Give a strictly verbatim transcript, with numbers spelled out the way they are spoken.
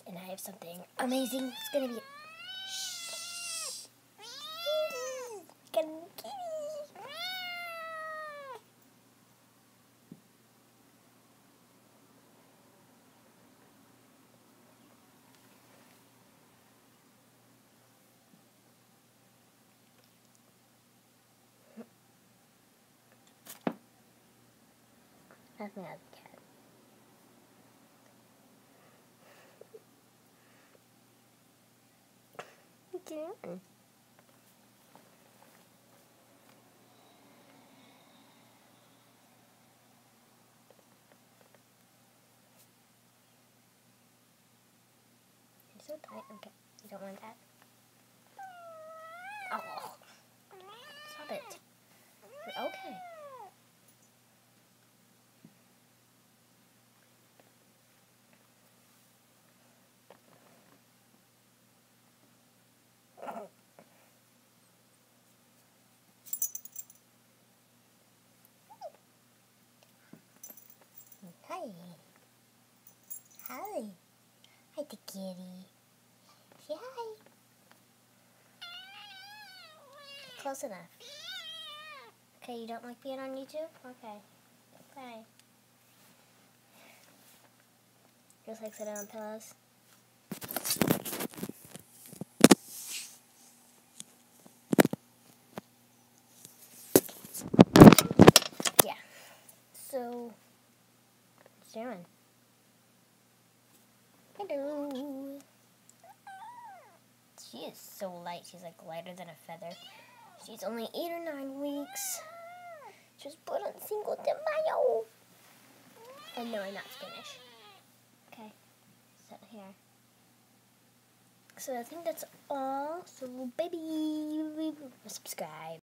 guys, and I have something amazing. It's gonna be. Shh. Gonna be kitty. That's my other cat. What are you doing? You're so tight. Okay, you don't want that. Oh, stop it. You're okay. Hi. Hi. Hi, the kitty. Say hi. Close enough. Okay, you don't like being on YouTube? Okay. Bye. Just like sitting on pillows. Yeah. So, what's doing? Hello. She is so light. She's like lighter than a feather. She's only eight or nine weeks. She was born on Cinco de Mayo. And no, I'm not Spanish. Okay. Sit here. So I think that's all. So, baby, subscribe.